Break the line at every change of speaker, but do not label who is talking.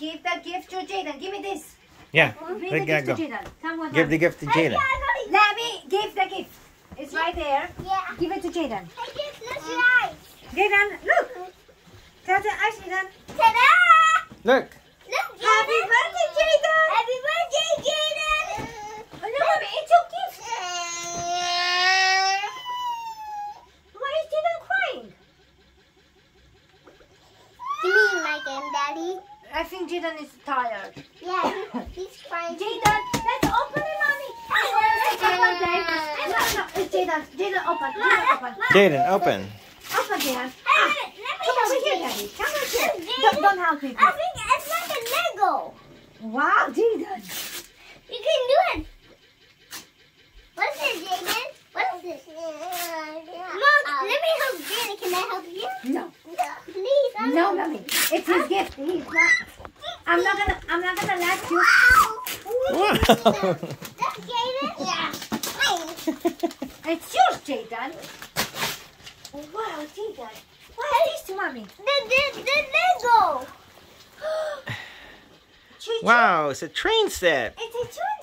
give the gift to Jaden. Give me this.
Yeah,
Bring
they
the
gotta
gift
go.
to Jaden. Come on.
Give the gift to Jaden.
Let me give the gift. It's right there.
Yeah.
Give it to Jaden.
I just look right.
Jaden, look. Tell the eyes, Jaden.
Ta-da!
Look.
Look,
Happy birthday, Jaden.
Happy birthday, Jaden.
Oh, no, mommy, it's your gift. Why is Jaden crying?
Give me my game, Daddy.
I think Jaden is tired.
Yeah, he's crying.
Jaden, let's open it, mommy. Let's open it. No, Jaden, Jaden, open. Jaden, open.
Jaden, open.
Open, Jaden.
Let me
Come over
help
here,
you.
Daddy. Come over here.
Jaden,
Don't help me.
I think it's like a Lego.
Wow, Jaden.
You can do it. What's it, Jaden? What's it? Mom, let me help Jaden. Can I help you?
No.
Please.
No, mommy. It's his gift. He's not. I'm not gonna let you.
Wow.
That's Jaden? Yeah.
It's yours, Jaden. Wow, Jaden. What is this to mommy?
The Lego.
Wow, it's a train set.
It's a twin